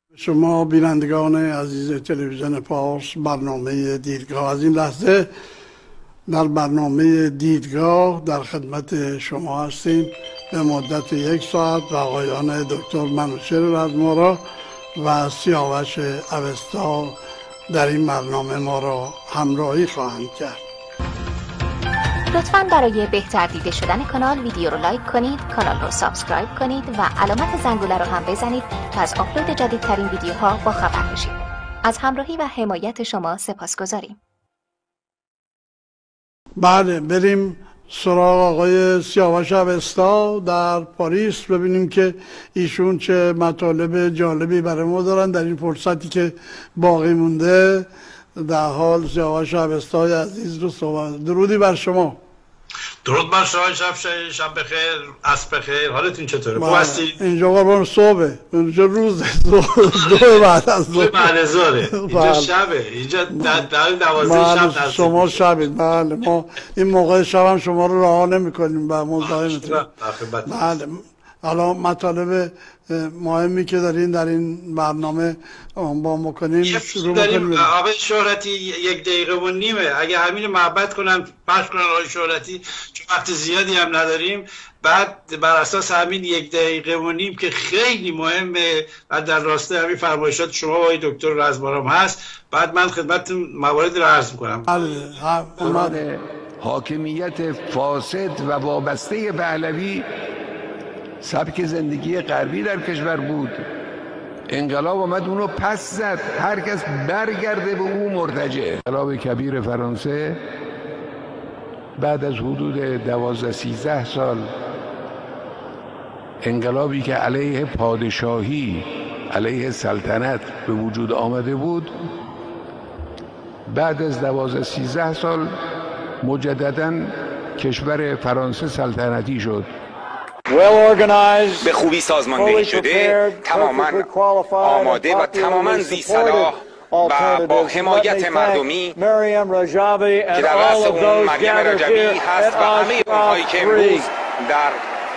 شما بینندگان عزیز تلویزیون پارس برنامه دیدگاه، از این لحظه در برنامه دیدگاه در خدمت شما هستیم به مدت 1 ساعت و آقایان دکتر منوچهر رزمارا و سیاوش اوستا در این برنامه ما را همراهی خواهند کرد. لطفاً برای بهتر دیده شدن کانال ویدیو رو لایک کنید، کانال رو سابسکرایب کنید و علامت زنگوله رو هم بزنید تا از آپلود جدیدترین ویدیوها با خبر بشید. از همراهی و حمایت شما سپاسگزاریم. بله، بریم سراغ آقای سیاوش اوستا در پاریس، ببینیم که ایشون چه مطالب جالبی برای ما دارن در این فرصتی که باقی مونده. در حال سیاوش اوستای عزیز رو صحبت. درودی بر شما. درود بر شما، شب بخیر، عصر بخیر. حالتون چطوره؟ خوب هستی؟ اینجا قربان صبحه، اینجا روزه، دو بعد از ظهر. بعد ظهره. اینجا شبه. اینجا در 12 شب هست. شما شبید. بله، ما این موقع شب هم شما رو رها نمی‌کنیم و مزاحمتون. بله. حالا مطالب مهمی که دارین در این برنامه با ما کنیم شروع کنیم. آقای شهرتی 1 دقیقه و نیمه، اگه همین محبت کنن پخش کنن آقای شهرتی، چون وقت زیادی هم نداریم. بعد بر اساس همین 1 دقیقه و نیم که خیلی مهمه و در راستای همین فرمایشات شما و آقای دکتر رزمارام هست، بعد من خدمتتون موارد رو عرض می‌کنم. بله. حاکمیت فاسد و وابسته پهلوی سبک زندگی غربی در کشور بود. انقلاب آمد اونو پس زد، هر کس برگرده به او مرتجع. انقلاب کبیر فرانسه بعد از حدود 12-13 سال، انقلابی که علیه پادشاهی، علیه سلطنت به وجود آمده بود، بعد از 12-13 سال مجدداً کشور فرانسه سلطنتی شد. به خوبی سازماندهی شده، تماما آماده و تماما ذی‌صلاح و با حمایت مردمی که در رأس اون مریم رجبی هست و همه اونهایی که امروز در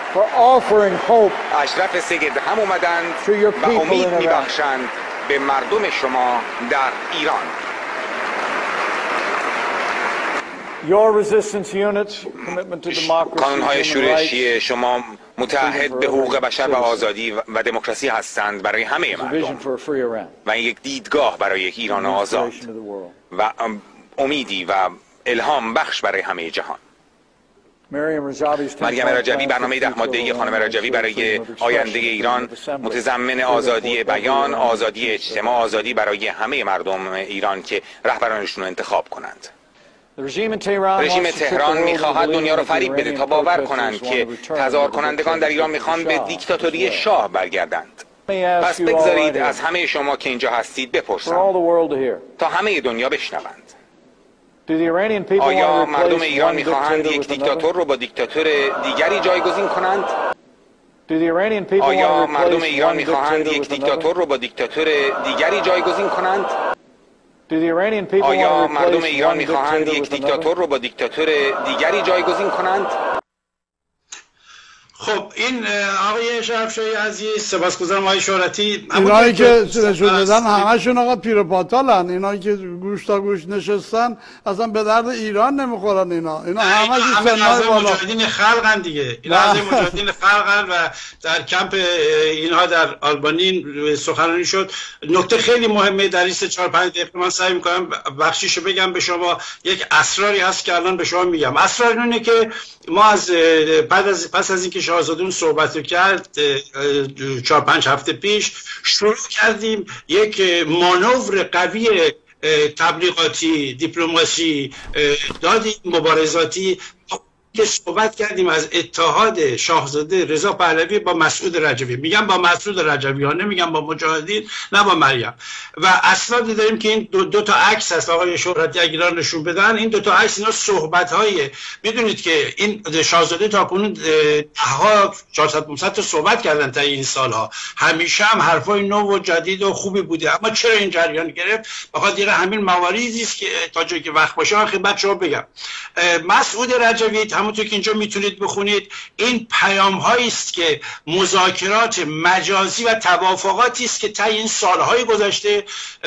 اشرف سید هم اومدند و امید میبخشند به مردم شما در ایران. کانون‌های شورشی شما متعهد به حقوق بشر و آزادی و دموکراسی هستند برای همه مردم و یک دیدگاه برای یک ایران آزاد و امیدی و الهام بخش برای همه جهان. مریم رجبی، برنامه 10 ماده‌ای خانم رجبی برای آینده ایران متضمن آزادی بیان، آزادی اجتماع، آزادی برای همه مردم ایران که رهبرانشون رو انتخاب کنند. رژیم تهران میخواهد دنیا رو فریب بده تا باور کنند که تظاهر کنندگان در ایران میخوان به دیکتاتوری شاه برگردند. پس بگذارید از همه شما که اینجا هستید بپرسم تا همه دنیا بشنوند. آیا مردم ایران میخواهند یک دیکتاتور رو با دیکتاتور دیگری جایگزین کنند؟ آیا مردم ایران میخواهند یک دیکتاتور رو با دیکتاتور دیگری جایگزین کنند؟ آیا مردم ایران میخواهند یک دیکتاتور رو با دیکتاتور دیگری جایگزین کنند؟ خب این آقای شرفشاهی عزیز، سپاسگزارم آقای شهرتی. اینایی که نشون دادن همشون آقا پیروپاتالن، اینایی که گوش تا گوش نشستن اصلا به درد ایران نمیخورن. اینا همه اعضای مجاهدین خلقن دیگه، اینا اعضای مجاهدین خلقن و در کمپ اینها در آلبانی سخنرانی شد. نکته خیلی مهمه در این 4-5 دقیقه من سعی میکنم بخشیشو بگم به شما. یک اسراری هست که الان به شما میگم. اسرار اینه که ما از پس از اینکه شاهزاده صحبت رو کرد 4-5 هفته پیش، شروع کردیم یک مانور قوی تبلیغاتی، دیپلماسی، دادی مبارزاتی که صحبت کردیم از اتحاد شاهزاده رضا پهلوی با مسعود رجبی. میگم با مسعود رجبی ها، نمیگم با مجاهدین، نه با مریم. و اسنادی داریم که این دو تا عکس هست آقای شهرتی اگر نشون بدن. این دو تا عکس اینا صحبت های، میدونید که این شاهزاده تا کنون ها 400-500 تا صحبت کردن تا این سالها، همیشه هم حرفای نو و جدید و خوبی بوده. اما چرا این جریان گرفت؟ بخاطر همین مواردی است که تا جایی که وقت باشه من خدمت شما بگم. مسعود رجبی همونطور که اینجا میتونید بخونید این پیام هایی است که مذاکرات مجازی و توافقاتی است که طی این سالهای گذشته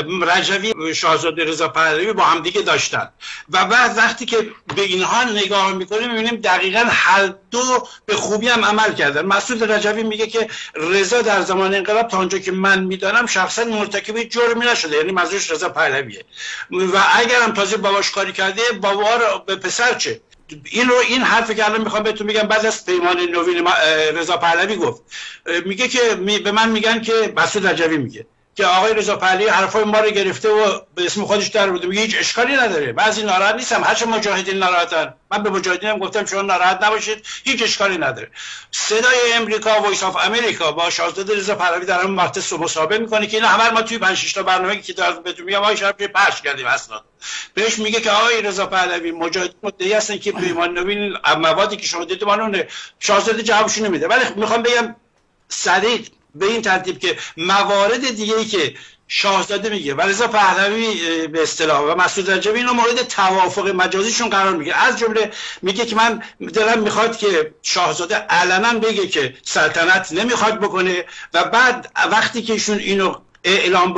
رجوی شاهزاده رضا پهلوی با هم دیگه داشتن و بعد وقتی که به اینها نگاه میکنیم میبینیم دقیقاً هر دو به خوبی هم عمل کردن. مسعود رجوی میگه که رضا در زمان انقلاب تا اونجا که من میدانم شخصا مرتکب جرمی نشده، یعنی منظورش رضا پهلویه و اگر هم تازه باباش کاری کرده بابا رو به پسر چه. این حرفی که الان میخوام بهتون میگم بعد از پیمان نوین رضا پهلوی گفت، میگه که به من میگن که مسعود رجوی میگه که آقای رضا پهلوی حرفای ما رو گرفته و به اسم خودش در برده، میگه هیچ اشکالی نداره، بعضی ناراحت نیستم، هرچه مجاهدین ناراحتن، من به مجاهدینم گفتم شما ناراحت نباشید، هیچ اشکالی نداره. صدای امریکا، وایس آف امریکا با شاهزاده رضا پهلوی در همون مقطع مصاحبه میکنه که اینا همه ما توی 5 تا برنامه‌ای که دارم بهتون میگم آقای شرفی پخش کردیم اصلا. بهش میگه که آقای رضا پهلوی مجاهدین مدعی هستن که پیمان نوین موادی که شما دیدید مانونه. شاهزاده جوابشون نمیده، ولی میخوام بگم سریع به این ترتیب که موارد دیگه‌ای که شاهزاده میگه و رضا پهلوی به اصطلاح و مسعود رجوی اینا مورد توافق مجازیشون قرار میگیره. از جمله میگه که من دلم میخواد که شاهزاده علنا بگه که سلطنت نمیخواد بکنه و بعد وقتی که ایشون اینو اعلام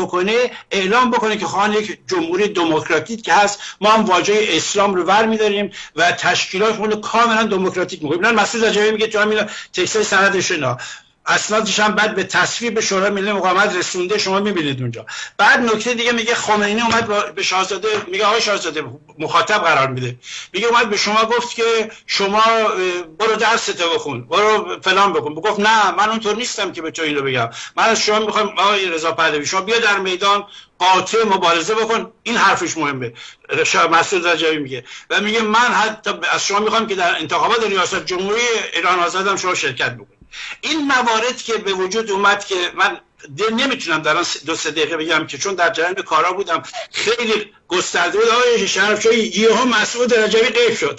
بکنه که خواهان یک جمهوری دموکراتیک که هست ما هم واژه اسلام رو ور می‌داریم و تشکیلاتمون کاملا دموکراتیک می‌کنیم. اینا مسعود رجوی میگه تو همین تکست سندش اینا اسنادش هم بعد به تصویب شورای ملی مقاومت رسونده، شما میبینید اونجا. بعد نکته دیگه میگه خمینی اومد به شاهزاده میگه آقای شاهزاده مخاطب قرار میده، میگه اومد به شما گفت که شما برو درستو بخون، برو فلان بکن. گفت نه من اونطور نیستم که به تو اینو بگم، من از شما میخوام آقای رضا پهلوی شما بیا در میدان قاطع مبارزه بکن. این حرفش مهمه. مسعود رجوی میگه و میگه من حتی از شما میخوام که در انتخابات ریاست جمهوری ایران آزادم شما شرکت بکنید. این موارد که به وجود اومد که من نمیتونم در 2-3 دقیقه بگم که چون در جریان کارا بودم خیلی گسترده بود. آقای شرفشاهی یهو مسعود رجوی غیب شد.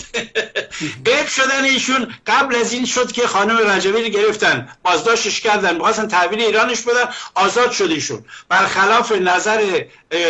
غیب شدن ایشون قبل از این شد که خانم رجوی رو گرفتن بازداشتش کردن، می‌خواستن تحویل ایرانش بدن، آزاد شد ایشون. برخلاف نظر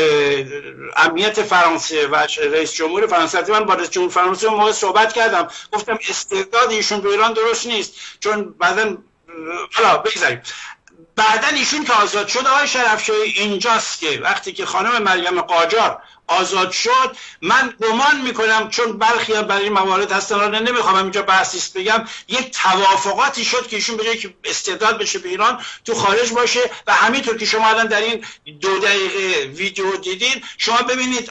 امنیت فرانسه و رئیس جمهور فرانسه، من با رئیس جمهور فرانسه اون موقع صحبت کردم، گفتم استعداد ایشون به ایران درست نیست، چون بعداً حالا بگذاریم بعدن ایشون که آزاد شد آقای شرفشاهی اینجاست که وقتی که خانم مریم قاجار آزاد شد من گمان میکنم چون برخی برای این موارد هستن را نمیخوام اینجا بحثیست بگم یک توافقاتی شد که ایشون به جای که استعداد بشه به ایران تو خارج باشه و همینطور که شما الان در این 2 دقیقه ویدیو دیدین شما ببینید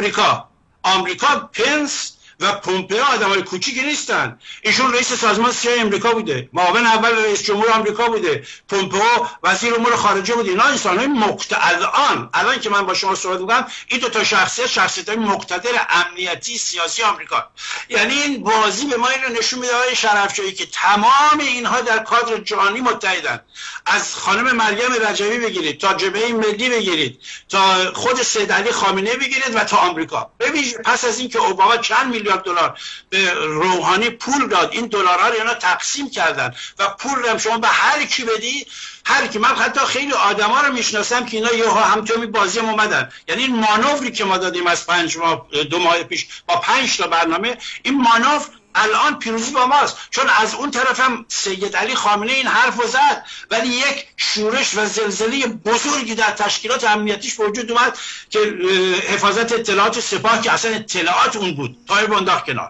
آمریکا پنس و پومپئو آدمای کوچیکی نیستن. ایشون رئیس سازمان سیاسی آمریکا بوده، معاون اول رئیس جمهور آمریکا بوده، پومپئو وزیر امور خارجه بوده. اینا انسان‌های الان که من با شما صحبت می‌کنم این 2 تا شخصیت‌های مقتدر امنیتی سیاسی آمریکا. یعنی این بازی به ما اینو نشون میده آقای شرفشاهی که تمام اینها در کادر جهانی متحدن. از خانم مریم رجوی بگیرید تا جبهه ملی بگیرید تا خود سید علی خامنه‌ای بگیرید و تا آمریکا. ببینید پس از اینکه اوباما چند میلیارد دلار به روحانی پول داد، این دلارها رو اینا تقسیم کردن و پول هم شما به هر کی بدی، هر کی، من حتی خیلی آدما رو میشناسم که اینا یهو همچنین بازی هم اومدن. یعنی این مانوری که ما دادیم از 2 ماه پیش با 5 تا برنامه، این مانور الان پیروزی با ماست، چون از اون طرف هم سید علی خامنه این حرف رو زد ولی یک شورش و زلزله بزرگی در تشکیلات امنیتیش به وجود اومد که حفاظت اطلاعات سپاه که اصلا اطلاعات اون بود تای بنداخت کنار،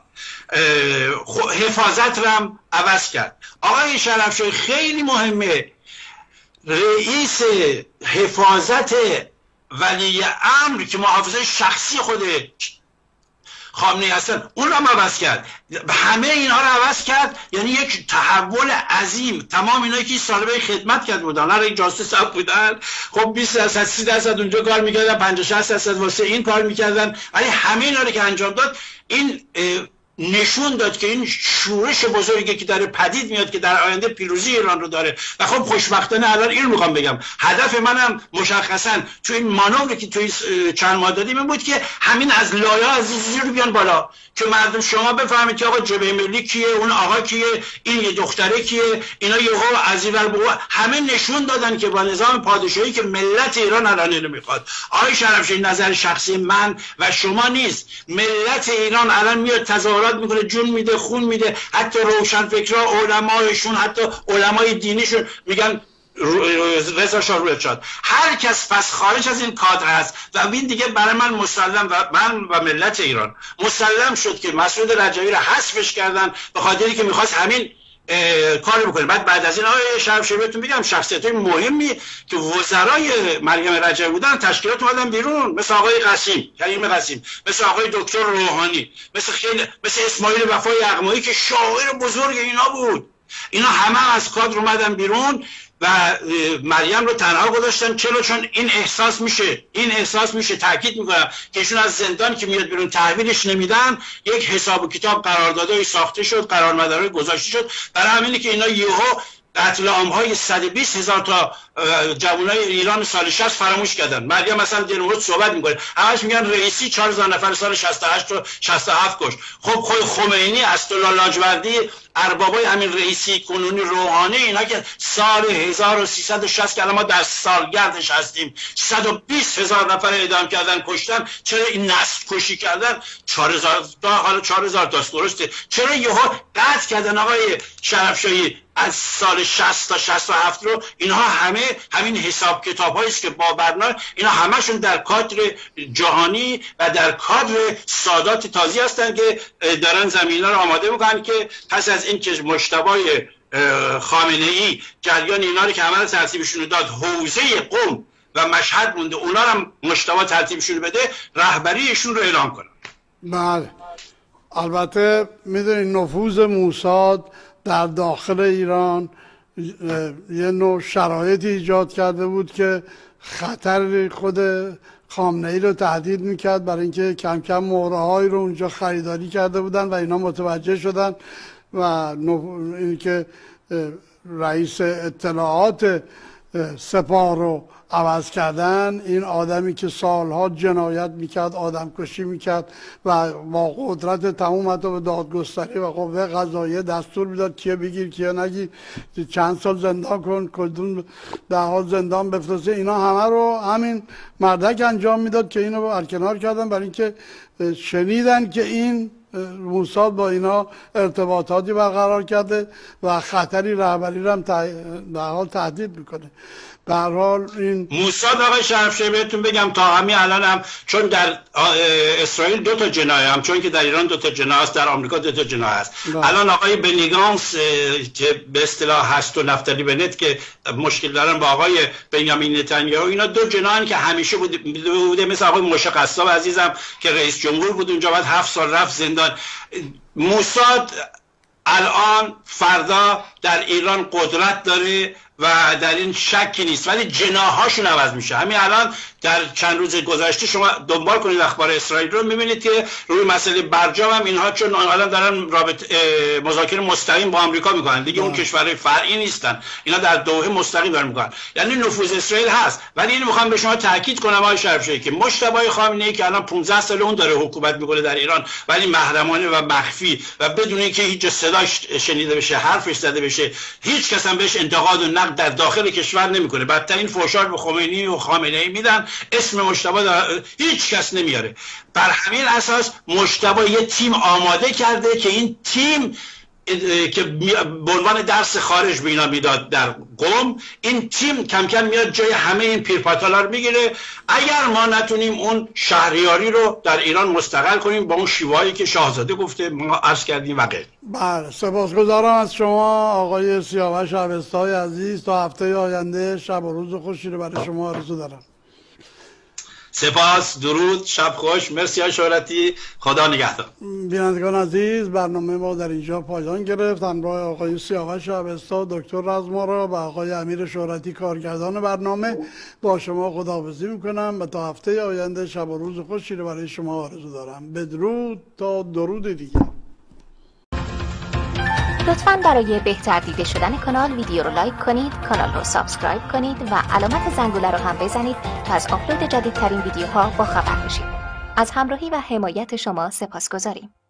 حفاظت رو هم عوض کرد. آقای شرفشاهی خیلی مهمه، رئیس حفاظت ولی امر که محافظه شخصی خود خامنه‌ای هستن اون رو عوض کرد، همه اینها رو عوض کرد. یعنی یک تحول عظیم. تمام اینایی که سالبه خدمت کرده بودن، هر یک جاسوس سب بودن، خب 20% 30% اونجا کار میکردن، 50-60% واسه این کار میکردن، ولی همه اینا رو که انجام داد این نشون داد که این شورش بزرگی که داره پدید میاد که در آینده پیروزی ایران رو داره. و خب خوشبختانه الان این میخوام بگم هدف منم مشخصا تو این مانوری که توی چند ماه دادیم این بود که همین از لایه از زیر بیان بالا که مردم شما بفهمید که آقا جبهه ملی کیه، اون آقا کیه، این یه دختره کیه، اینا یهو از این ور بگو همه نشون دادن که با نظام پادشاهی که ملت ایران الان اینو میخواد. آقای شرفشاهی نظر شخصی من و شما نیست، ملت ایران الان میاد تظاهرات تظاهرات میکنه، جون میده، خون میده، حتی روشنفکرها، علمایشون، حتی علمای دینیشون میگن رضا شاه روی ارشاد. هر کس پس خارج از این کادر هست و این دیگه برای من مسلم و من و ملت ایران مسلم شد که مسعود رجوی رو حذفش کردن به خاطری که میخواست همین کار بکنه. بعد از این آقای شرفشاهی بهتون بگم شخصیت‌های مهمی که وزرای مریم رجوی بودن تشکیلات اومدن بیرون، مثل آقای کریم قاسم، مثل آقای دکتر روحانی، مثل اسماعیل وفای یغمایی که شاعر بزرگ اینا بود. اینا همه از کادر اومدن بیرون و مریم رو تنها گذاشتن. چرا؟ چون این احساس میشه تاکید میکنم که ایشون از زندان که میاد بیرون تحویلش نمیدن، یک حساب و کتاب قراردادهای ساخته شد، قرارمدارهای گذاشته شد. برای همینه که اینا یهو قتل عام‌های 120,000 تا جوانای ایران سال 60 فراموش کردن. مریم مثلا در مورد صحبت میکنه، همش میگن رئیسی 4000 نفر سال 68 و 67 کش. خب خمینی، اسدالله لاجوردی، اربابای همین رئیسی، کنونی، روحانی، اینا که سال 1360 که ما در سالگردش هستیم 120,000 نفر اعدام کردن، کشتن. چرا این نسل کشی کردن؟ 4000 تا، حالا 4000 تاست، درسته. چرا یهو قطع کردن آقای شرفشاهی از سال 60 تا 67 رو؟ اینها همین حساب کتاب هایی است که با برنامه اینا همشون در کادر جهانی و در کادر سادات تازی هستن که دارن زمینه رو آماده میکنن که پس از این که مجتبی خامنه‌ای جریان اینا رو که عمل ترتیبشون داد، حوزه قم و مشهد مونده، اونا رو مجتبی ترتیبشون بده، رهبریشون رو اعلام کنن. بله، البته میدونید نفوذ موساد در داخل ایران یه نوع شرایطی ایجاد کرده بود که خطر خود خامنه‌ای رو تهدید میکرد، برای اینکه کم کم مهره‌هایی رو اونجا خریداری کرده بودن و اینا متوجه شدن و اینکه رئیس اطلاعات سپاه رو عوض کردن. این آدمی که سالها جنایت میکرد، آدم کشی میکرد و با قدرت تمام حتی به دادگستری و قوه قضاییه دستور میداد کیه بگیر کیه نگیر، چند سال زندان کن، کدوم ده حال زندان بفرسته، اینا همه رو همین مردک انجام میداد که اینو برکنار کردن، برای اینکه شنیدن که این موساد با اینا ارتباطاتی برقرار کرده و خطری رهبری رو هم در حال تهدید میکنه. به هر حال این موساد آقای شرفشاهی بهتون بگم تا همین الان هم، چون در اسرائیل 2 تا جناح هم، چون که در ایران 2 تا جناح است، در آمریکا 2 تا جناح است. الان آقای بنی گانتس که به اصطلاح هست و نفتالی بنت که مشکل دارن با آقای بنیامین نتانیاهو، اینا 2 جناحن که همیشه بوده، مثل آقای موشه قصاب عزیزم که رئیس جمهور بود اونجا، بعد 7 سال رفت زندان. موساد الان فردا در ایران قدرت داره و در این شکی نیست، ولی جناحاشون عوض میشه. همین الان در چند روز گذشته شما دنبال کنید اخبار اسرائیل رو، میبینید که روی مسئله برجام هم اینها چون الان دارن مذاکره مستقیم با آمریکا میکنن دیگه، اون کشورهای فرعی نیستن، اینا در دوحه مستقیم دارن میکنن. یعنی نفوذ اسرائیل هست. ولی اینو میخوام به شما تاکید کنم آقای شرفشاهی که مجتبی خامنه‌ای که الان 15 سال اون داره حکومت میکنه در ایران، ولی محرمانه و مخفی و بدون اینکه هیچ صداش شنیده بشه، حرفش زده بشه، هیچ کس هم بهش انتقاد و نقد در داخل کشور نمیکنه. بدترین فحشا به خمینی و خامنه‌ای میدن، اسم مجتبی هیچ کس نمیاره. بر همین اساس مجتبی یه تیم آماده کرده که این تیم که به عنوان درس خارج به اینا میداد در قم، این تیم کم کم میاد جای همه این پیرپاتالا رو میگیره. اگر ما نتونیم اون شهریاری رو در ایران مستقل کنیم با اون شیوهایی که شاهزاده گفته، ما عرض کردیم و غیره. بله، سپاسگزارم از شما آقای سیاوش اوستای عزیز. تا هفته آینده شب و روز خوشی رو برای شما آرزو دارم. سپاس، درود، شب خوش، مرسی های شهرتی، خدا نگهدار. بینندگان عزیز، برنامه ما در اینجا پایان گرفت. همراه آقای سیاوش اوستا، دکتر رزمارا و آقای امیر شهرتی کارگردان برنامه با شما خداحافظی میکنم و تا هفته آینده شب و روز خوشی رو برای شما آرزو دارم. بدرود تا درود دیگه. لطفاً برای بهتر دیده شدن کانال ویدیو رو لایک کنید، کانال رو سابسکرایب کنید و علامت زنگوله رو هم بزنید تا از آپلود جدیدترین ویدیوها با خبر بشید. از همراهی و حمایت شما سپاسگزاریم.